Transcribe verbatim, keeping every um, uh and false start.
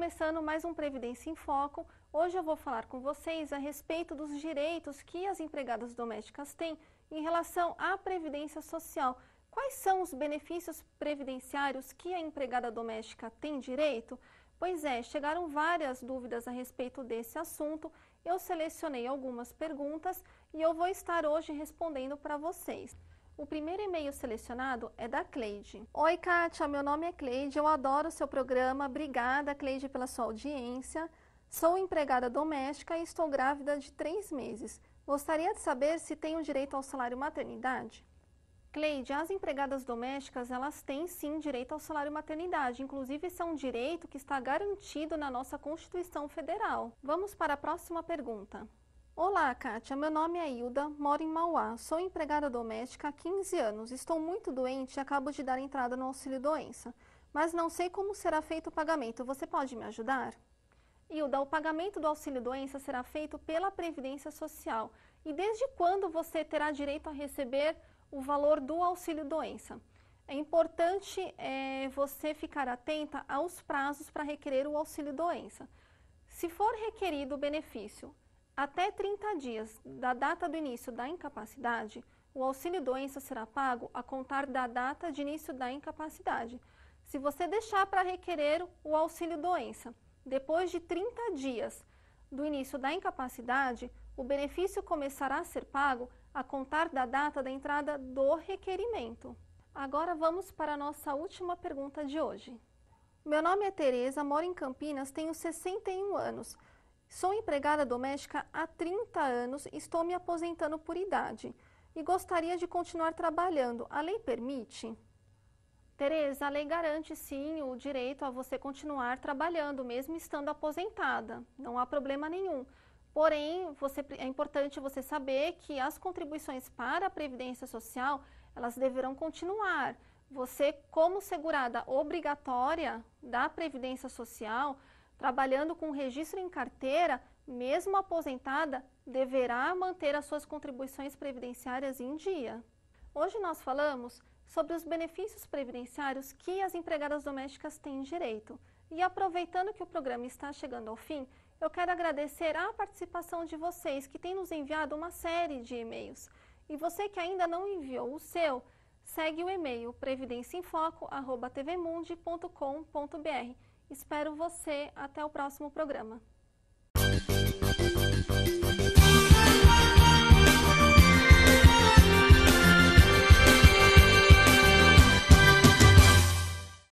começando mais um Previdência em Foco. Hoje eu vou falar com vocês a respeito dos direitos que as empregadas domésticas têm em relação à Previdência Social. Quais são os benefícios previdenciários que a empregada doméstica tem direito? Pois é, chegaram várias dúvidas a respeito desse assunto. Eu selecionei algumas perguntas e eu vou estar hoje respondendo para vocês. O primeiro e-mail selecionado é da Cleide. Oi, Kátia, meu nome é Cleide, eu adoro o seu programa. Obrigada, Cleide, pela sua audiência. Sou empregada doméstica e estou grávida de três meses. Gostaria de saber se tenho direito ao salário maternidade? Cleide, as empregadas domésticas, elas têm sim direito ao salário maternidade. Inclusive, esse é um direito que está garantido na nossa Constituição Federal. Vamos para a próxima pergunta. Olá, Kátia, meu nome é Hilda, moro em Mauá, sou empregada doméstica há quinze anos, estou muito doente e acabo de dar entrada no auxílio-doença, mas não sei como será feito o pagamento, você pode me ajudar? Hilda, o pagamento do auxílio-doença será feito pela Previdência Social. E desde quando você terá direito a receber o valor do auxílio-doença? É importante é, você ficar atenta aos prazos para requerer o auxílio-doença. Se for requerido o benefício até trinta dias da data do início da incapacidade, o auxílio-doença será pago a contar da data de início da incapacidade. Se você deixar para requerer o auxílio-doença depois de trinta dias do início da incapacidade, o benefício começará a ser pago a contar da data da entrada do requerimento. Agora vamos para a nossa última pergunta de hoje. Meu nome é Tereza, moro em Campinas, tenho sessenta e um anos. Sou empregada doméstica há trinta anos, estou me aposentando por idade e gostaria de continuar trabalhando. A lei permite? Tereza, a lei garante sim o direito a você continuar trabalhando, mesmo estando aposentada. Não há problema nenhum. Porém, você, é importante você saber que as contribuições para a Previdência Social, elas deverão continuar. Você, como segurada obrigatória da Previdência Social, trabalhando com registro em carteira, mesmo aposentada, deverá manter as suas contribuições previdenciárias em dia. Hoje nós falamos sobre os benefícios previdenciários que as empregadas domésticas têm direito. E aproveitando que o programa está chegando ao fim, eu quero agradecer a participação de vocês que têm nos enviado uma série de e-mails. E você que ainda não enviou o seu, segue o e-mail previdenciaemfoco arroba tvmundi ponto com ponto br. Espero você até o próximo programa.